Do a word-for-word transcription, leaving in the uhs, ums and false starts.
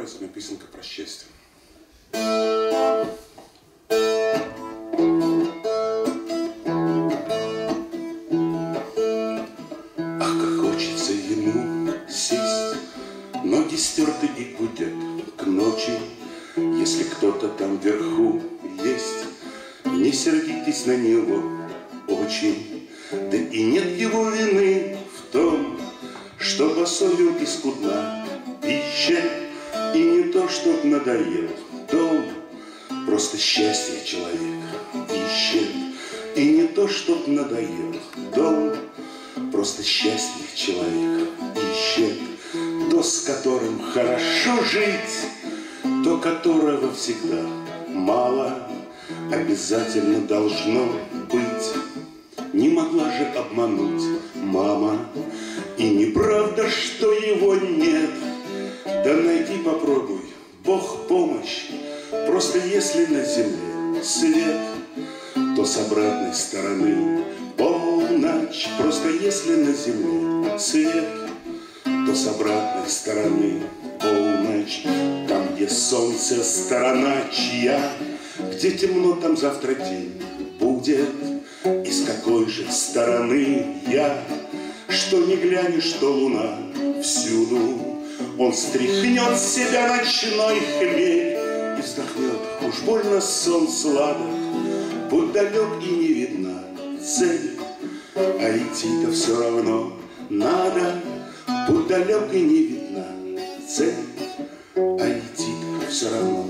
Давай сегодня песенка про счастье. Ах, как хочется ему сесть, ноги стерты и гудят к ночи. Если кто-то там вверху есть, не сердитесь на него очень. Да и нет его вины в том, что босою и скудна пища, и не то, чтоб надоел дом. Просто счастье человек ищет, и не то, чтоб надоел дом. Просто счастье человек ищет, то, с которым хорошо жить, то, которого всегда мало, обязательно должно быть. Не могла же обмануть мама, и неправда, что его нет. Да найди, попробуй, Бог помощь. Просто если на земле свет, то с обратной стороны полночь. Просто если на земле свет, то с обратной стороны полночь. Там, где солнце, сторона чья, где темно, там завтра день будет. И с какой же стороны я, что не глянешь, что луна всюду. Он стряхнет с себя ночной хмель и вздохнет: уж больно сон сладок, будь далек и не видна цель. А идти-то все равно надо, будь далек и не видна цель. А идти-то все равно